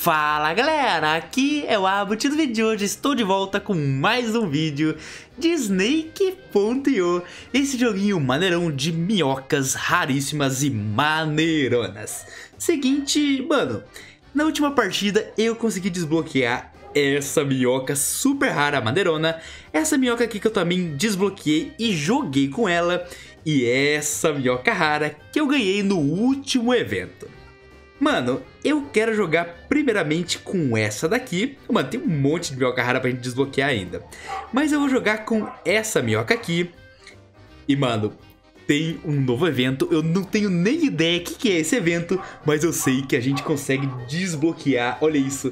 Fala galera, aqui é o Abbott. No vídeo de hoje estou de volta com mais um vídeo de Snake.io, esse joguinho maneirão de minhocas raríssimas e maneironas. Seguinte, mano, na última partida eu consegui desbloquear essa minhoca super rara, maneirona. Essa minhoca aqui que eu também desbloqueei e joguei com ela. E essa minhoca rara que eu ganhei no último evento. Mano, eu quero jogar primeiramente com essa daqui. Mano, tem um monte de minhoca rara pra gente desbloquear ainda. Mas eu vou jogar com essa minhoca aqui. E mano, tem um novo evento. Eu não tenho nem ideia o que é esse evento, mas eu sei que a gente consegue desbloquear, olha isso,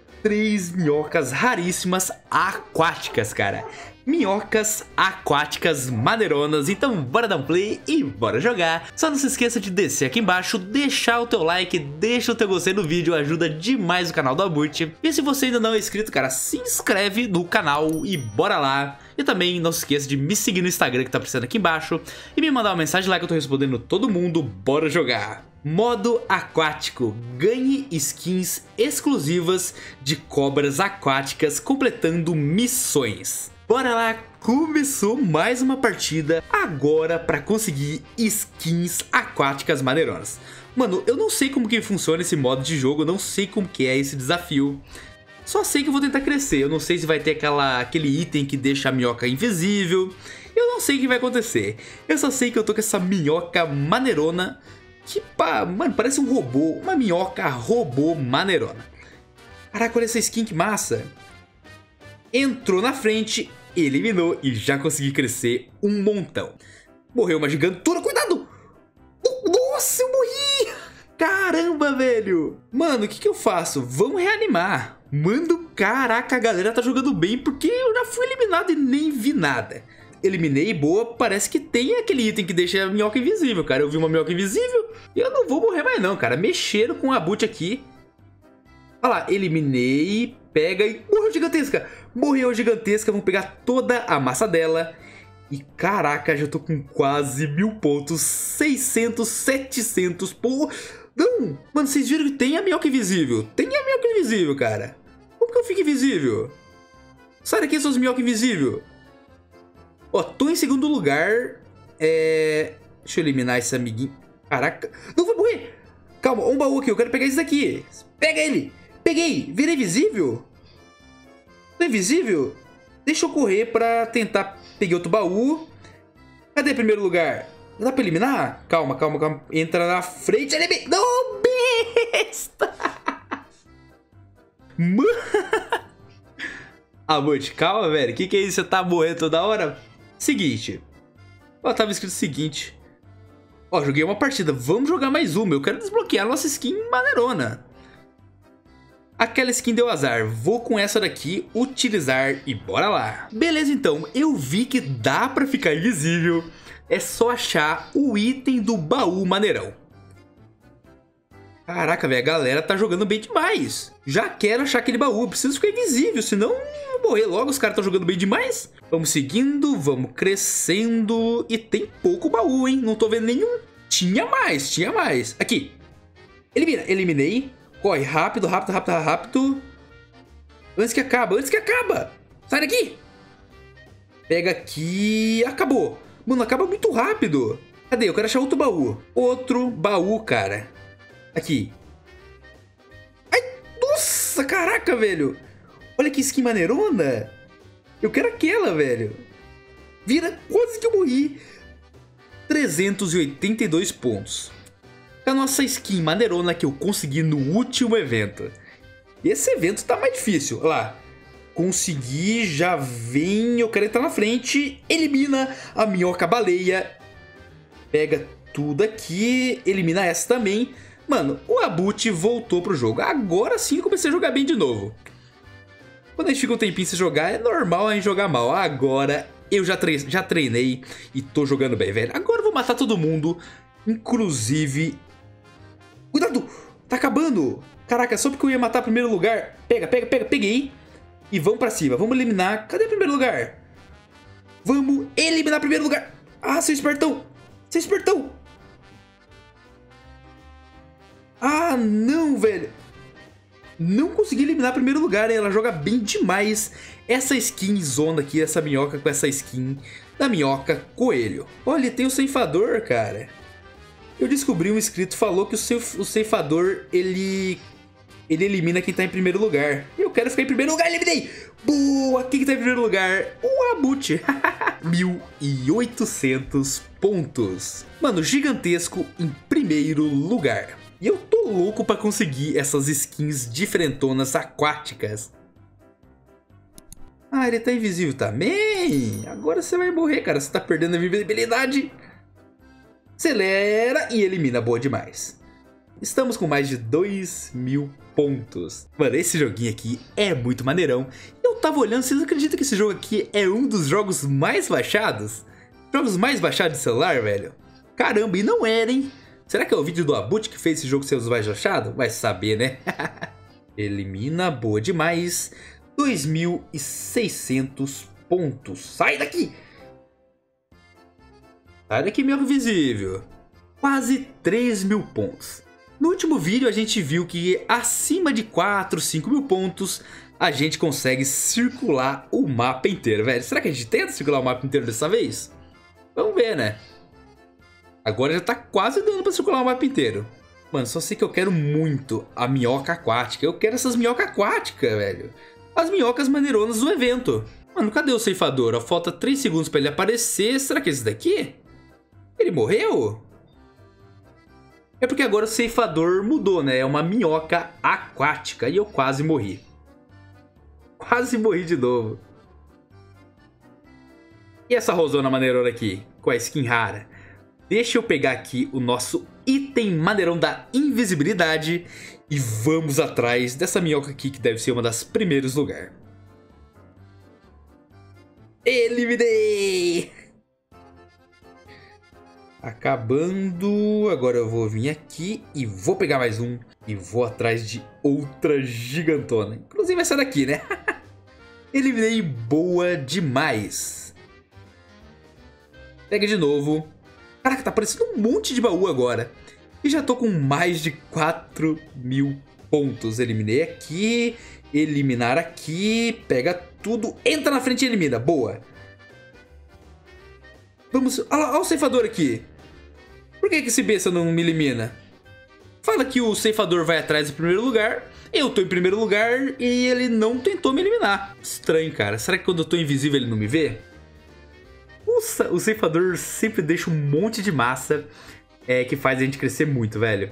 3 minhocas raríssimas aquáticas, cara. Minhocas aquáticas maneironas. Então bora dar um play e bora jogar. Só não se esqueça de descer aqui embaixo, deixar o teu like, deixa o teu gostei no vídeo, ajuda demais o canal do Abbott. E se você ainda não é inscrito, cara, se inscreve no canal e bora lá. E também não se esqueça de me seguir no Instagram que tá aparecendo aqui embaixo e me mandar uma mensagem lá que eu tô respondendo todo mundo. Bora jogar! Modo aquático. Ganhe skins exclusivas de cobras aquáticas completando missões. Bora lá, começou mais uma partida agora pra conseguir skins aquáticas maneironas. Mano, eu não sei como que funciona esse modo de jogo, eu não sei como que é esse desafio. Só sei que eu vou tentar crescer, eu não sei se vai ter aquele item que deixa a minhoca invisível. Eu não sei o que vai acontecer. Eu só sei que eu tô com essa minhoca maneirona. Que pá, mano, parece um robô, uma minhoca robô maneirona. Caraca, olha essa skin que massa. Entrou na frente, eliminou e já consegui crescer um montão. Morreu uma gigantura, cuidado! Nossa, eu morri! Caramba, velho! Mano, o que eu faço? Vamos reanimar. Mano, caraca, a galera tá jogando bem porque eu já fui eliminado e nem vi nada. Eliminei, boa, parece que tem aquele item que deixa a minhoca invisível, cara. Eu vi uma minhoca invisível e eu não vou morrer mais não, cara. Mexeram com a Abbott aqui. Olha lá, eliminei, pega e... Morreu gigantesca! Morreu gigantesca, vamos pegar toda a massa dela. E caraca, já tô com quase 1000 pontos, 600, 700, pô... Não, mano, vocês viram que tem a minhoca invisível. Tem a minhoca invisível, cara. Como que eu fico invisível? Sai daqui, seus minhoca invisível. Ó, tô em segundo lugar. Deixa eu eliminar esse amiguinho. Caraca, não vou morrer. Calma, um baú aqui, eu quero pegar esse daqui. Pega ele. Peguei, virei invisível? Tô invisível? Deixa eu correr pra tentar. Peguei outro baú. Cadê o primeiro lugar? Dá pra eliminar? Calma, calma, calma. Entra na frente. Não, besta! Mano. Abbott, calma, velho. Que é isso? Você tá morrendo toda hora? Seguinte. Ó, tava escrito o seguinte. Ó, joguei uma partida. Vamos jogar mais uma. Eu quero desbloquear a nossa skin maneirona. Aquela skin deu azar, vou com essa daqui, utilizar e bora lá. Beleza, então, eu vi que dá pra ficar invisível. É só achar o item do baú maneirão. Caraca, velho, a galera tá jogando bem demais. Já quero achar aquele baú, preciso ficar invisível, senão eu vou morrer logo, os caras estão jogando bem demais. Vamos seguindo, vamos crescendo. E tem pouco baú, hein, não tô vendo nenhum. Tinha mais, tinha mais. Aqui, elimina, eliminei. Corre, rápido, rápido, rápido, rápido. Antes que acaba, antes que acaba. Sai daqui. Pega aqui. Acabou. Mano, acaba muito rápido. Cadê? Eu quero achar outro baú. Outro baú, cara. Aqui. Ai, nossa, caraca, velho. Olha que skin maneirona. Eu quero aquela, velho. Vira, quase que eu morri. 382 pontos. A nossa skin maneirona que eu consegui no último evento. Esse evento tá mais difícil. Olha lá. Consegui, já vem. Eu quero entrar na frente. Elimina a minhoca baleia. Pega tudo aqui. Elimina essa também. Mano, o Abbott voltou pro jogo. Agora sim eu comecei a jogar bem de novo. Quando a gente fica um tempinho sem jogar, é normal a gente jogar mal. Agora eu já treinei e tô jogando bem, velho. Agora eu vou matar todo mundo. Inclusive... Cuidado! Tá acabando! Caraca, só porque eu ia matar o primeiro lugar. Pega, pega, pega, peguei. E vamos pra cima, vamos eliminar. Cadê o primeiro lugar? Vamos eliminar o primeiro lugar. Ah, seu espertão! Seu espertão! Ah, não, velho! não consegui eliminar o primeiro lugar, hein? Ela joga bem demais essa skin zona aqui, essa minhoca com essa skin da minhoca coelho. Olha, tem o ceifador, cara. Eu descobri, um inscrito falou que o ceifador, ele elimina quem tá em primeiro lugar. Eu quero ficar em primeiro lugar, eliminei! Boa! Quem que tá em primeiro lugar? O Abut. 1.800 pontos. Mano, gigantesco em primeiro lugar. E eu tô louco pra conseguir essas skins diferentonas aquáticas. Ah, ele tá invisível também? Agora você vai morrer, cara. Você tá perdendo a invisibilidade. Acelera e elimina, boa demais. Estamos com mais de 2.000 pontos. Mano, esse joguinho aqui é muito maneirão. Eu tava olhando, vocês acreditam que esse jogo aqui é um dos jogos mais baixados? Jogos mais baixados de celular, velho? Caramba, e não era, hein? Será que é o vídeo do Abut que fez esse jogo ser os mais baixados? Vai saber, né? Elimina, boa demais. 2.600 pontos. Sai daqui! Sai daqui, meu invisível. Quase 3.000 pontos. No último vídeo a gente viu que acima de 4, 5.000 pontos a gente consegue circular o mapa inteiro, velho. Será que a gente tenta circular o mapa inteiro dessa vez? Vamos ver, né? Agora já tá quase dando pra circular o mapa inteiro. Mano, só sei que eu quero muito a minhoca aquática. Eu quero essas minhocas aquáticas, velho. As minhocas maneironas do evento. Mano, cadê o ceifador? Ó, falta 3 segundos pra ele aparecer. Será que é esse daqui? Ele morreu? É porque agora o ceifador mudou, né? É uma minhoca aquática. E eu quase morri. Quase morri de novo. E essa rosona maneirona aqui? Com a skin rara? Deixa eu pegar aqui o nosso item maneirão da invisibilidade. E vamos atrás dessa minhoca aqui, que deve ser uma das primeiros lugares. Eliminei! Acabando. Agora eu vou vir aqui e vou pegar mais um. E vou atrás de outra gigantona. Inclusive essa daqui, né? Eliminei, boa demais. Pega de novo. Caraca, tá aparecendo um monte de baú agora. E já tô com mais de 4.000 pontos. Eliminei aqui. Eliminar aqui. Pega tudo. Entra na frente e elimina. Boa. Vamos... Olha o ceifador aqui. Por que esse besta não me elimina? Fala que o ceifador vai atrás do primeiro lugar. Eu tô em primeiro lugar e ele não tentou me eliminar. Estranho, cara. Será que quando eu tô invisível ele não me vê? O ceifador sempre deixa um monte de massa que faz a gente crescer muito, velho.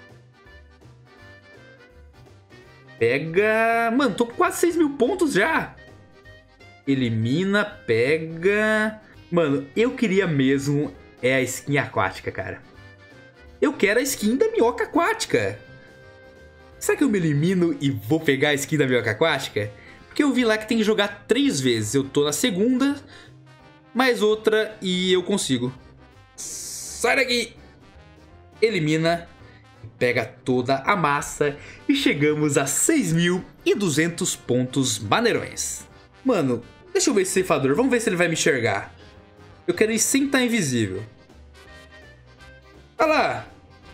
Pega... Mano, tô com quase 6.000 pontos já. Elimina, pega... Mano, eu queria mesmo a skin aquática, cara. Eu quero a skin da minhoca aquática. Será que eu me elimino e vou pegar a skin da minhoca aquática? Porque eu vi lá que tem que jogar 3 vezes. Eu tô na segunda, mais outra e eu consigo. Sai daqui! Elimina, pega toda a massa e chegamos a 6.200 pontos maneirões. Mano, deixa eu ver esse ceifador. Vamos ver se ele vai me enxergar. Eu quero ir sem estar invisível. Olha lá.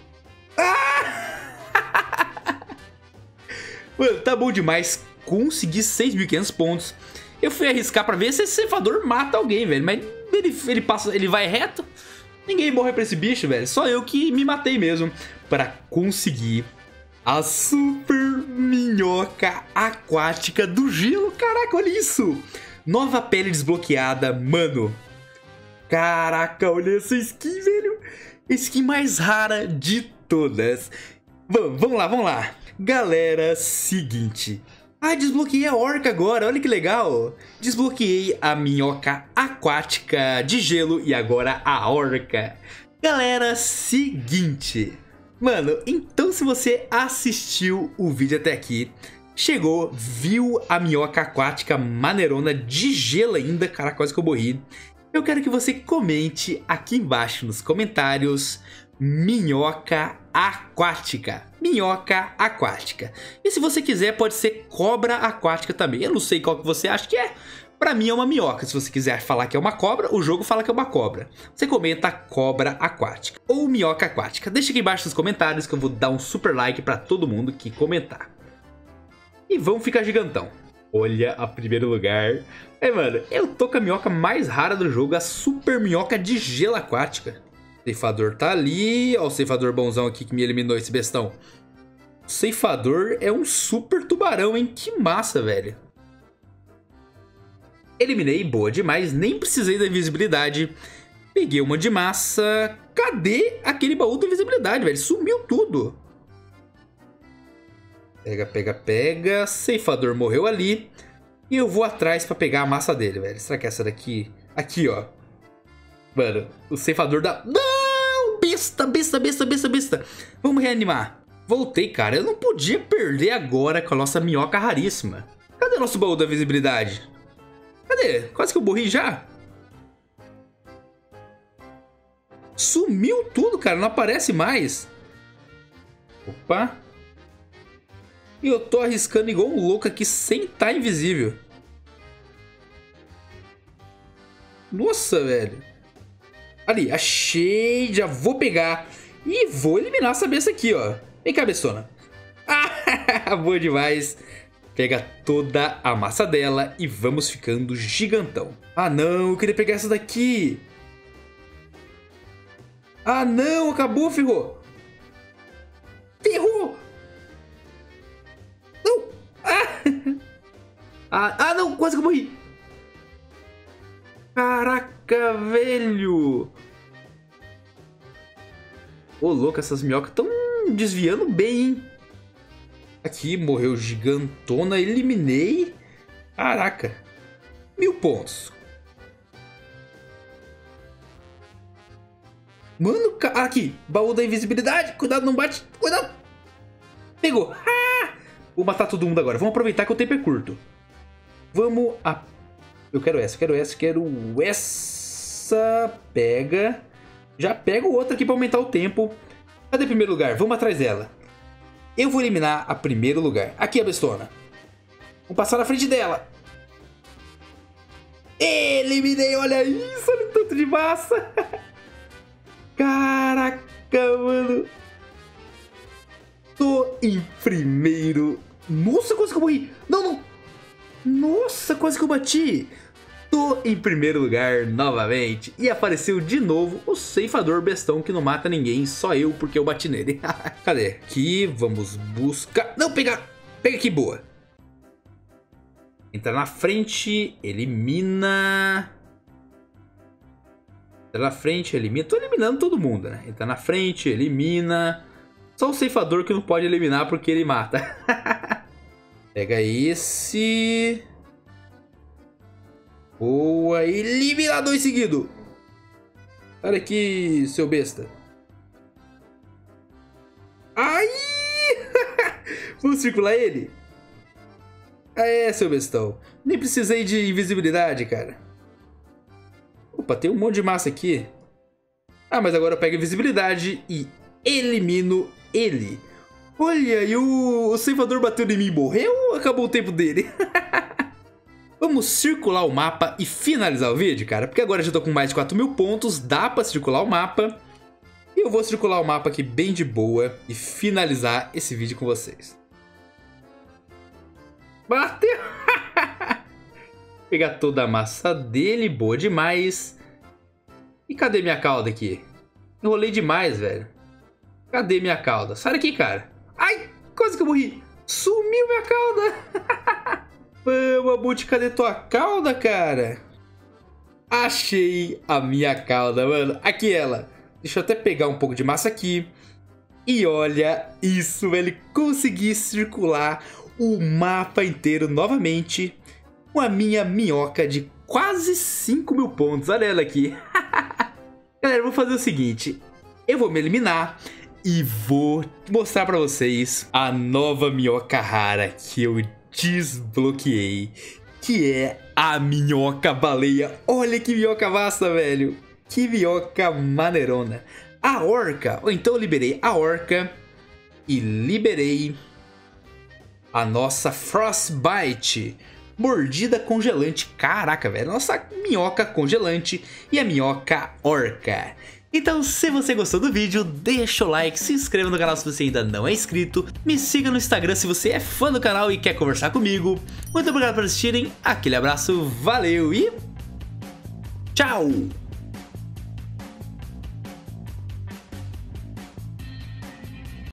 Ah! Mano, tá bom demais. Consegui 6.500 pontos. Eu fui arriscar pra ver se esse ceifador mata alguém, velho. Mas ele vai reto. Ninguém morre pra esse bicho, velho. Só eu que me matei mesmo. Pra conseguir a super minhoca aquática do gelo. Caraca, olha isso. Nova pele desbloqueada, mano. Caraca, olha essa skin, velho. Skin mais rara de todas. Vamos lá. Galera, seguinte. Ah, desbloqueei a orca agora, olha que legal. Desbloqueei a minhoca aquática de gelo e agora a orca. Galera, seguinte. Mano, então se você assistiu o vídeo até aqui, chegou, viu a minhoca aquática maneirona de gelo ainda, cara, quase que eu morri. Eu quero que você comente aqui embaixo nos comentários minhoca aquática. Minhoca aquática. E se você quiser, pode ser cobra aquática também. Eu não sei qual que você acha que é. Pra mim é uma minhoca. Se você quiser falar que é uma cobra, o jogo fala que é uma cobra. Você comenta cobra aquática ou minhoca aquática. Deixa aqui embaixo nos comentários que eu vou dar um super like pra todo mundo que comentar. E vamos ficar gigantão. Olha, a primeiro lugar. Mano, eu tô com a minhoca mais rara do jogo, a super minhoca de gelo aquática. O ceifador tá ali. Ó, o ceifador bonzão aqui que me eliminou, esse bestão. O ceifador é um super tubarão, hein? Que massa, velho. Eliminei, boa demais. Nem precisei da invisibilidade. Peguei uma de massa. Cadê aquele baú da invisibilidade, velho? Sumiu tudo. Pega, pega, pega. Ceifador morreu ali. E eu vou atrás pra pegar a massa dele, velho. Será que é essa daqui? Aqui, ó. Mano, o ceifador da... Não! Besta, besta, besta, besta, besta. Vamos reanimar. Voltei, cara. Eu não podia perder agora com a nossa minhoca raríssima. Cadê o nosso baú da visibilidade? Cadê? Quase que eu morri já. Sumiu tudo, cara. Não aparece mais. Opa. E eu tô arriscando igual um louco aqui sem estar invisível. Nossa, velho. Ali, achei. Já vou pegar. E vou eliminar essa besta aqui, ó. Vem cá, bestona. Ah, boa demais. Pega toda a massa dela e vamos ficando gigantão. Ah, não. Eu queria pegar essa daqui. Ah, não. Acabou, ferrou. Ferrou. Ah, não, quase que eu morri. Caraca, velho. Ô, louco, essas minhocas estão desviando bem, hein? Aqui, morreu gigantona, eliminei. Caraca. 1000 pontos. Mano, aqui, baú da invisibilidade. Cuidado, não bate. Cuidado. Pegou. Ah! Vou matar todo mundo agora. Vamos aproveitar que o tempo é curto. Vamos a... Eu quero essa, quero essa, quero essa. Pega. Já pego outra aqui pra aumentar o tempo. Cadê o primeiro lugar? Vamos atrás dela. Eu vou eliminar a primeiro lugar. Aqui a bestona. Vou passar na frente dela. Eliminei, olha isso. Olha o tanto de massa. Caraca, mano. Tô em primeiro. Nossa, quase que eu morri. Não, não. Nossa, quase que eu bati. Tô em primeiro lugar novamente. E apareceu de novo o ceifador bestão que não mata ninguém. Só eu, porque eu bati nele. Cadê? Aqui, vamos buscar. Não, pegar. Pega aqui, boa. Entra na frente, elimina. Entra na frente, elimina. Tô eliminando todo mundo, né? Entra na frente, elimina. Só o ceifador que não pode eliminar porque ele mata. Pega esse. Boa. Elimina 2 seguidos. Olha aqui, seu besta. Ai! Vamos circular ele? É, seu bestão. Nem precisei de invisibilidade, cara. Opa, tem um monte de massa aqui. Ah, mas agora eu pego invisibilidade e elimino ele. Olha, e o ceifador bateu em mim e morreu ou acabou o tempo dele? Vamos circular o mapa e finalizar o vídeo, cara. Porque agora eu já tô com mais de 4000 pontos, dá pra circular o mapa. E eu vou circular o mapa aqui bem de boa e finalizar esse vídeo com vocês. Bateu! Pegar toda a massa dele, boa demais. E cadê minha cauda aqui? Enrolei demais, velho. Cadê minha cauda? Sai daqui, cara. Ai, quase que eu morri. Sumiu minha cauda. Vamos, Abut, cadê tua cauda, cara? Achei a minha cauda, mano. Aqui ela. Deixa eu até pegar um pouco de massa aqui. E olha isso, velho. Consegui circular o mapa inteiro novamente com a minha minhoca de quase 5000 pontos. Olha ela aqui. Galera, eu vou fazer o seguinte. Eu vou me eliminar e vou mostrar pra vocês a nova minhoca rara que eu desbloqueei, que é a minhoca baleia. Olha que minhoca massa, velho. Que minhoca maneirona. A orca, ou então eu liberei a orca e liberei a nossa Frostbite, mordida congelante. Caraca, velho, nossa minhoca congelante e a minhoca orca. Então, se você gostou do vídeo, deixa o like, se inscreva no canal se você ainda não é inscrito, me siga no Instagram se você é fã do canal e quer conversar comigo. Muito obrigado por assistirem, aquele abraço, valeu e tchau!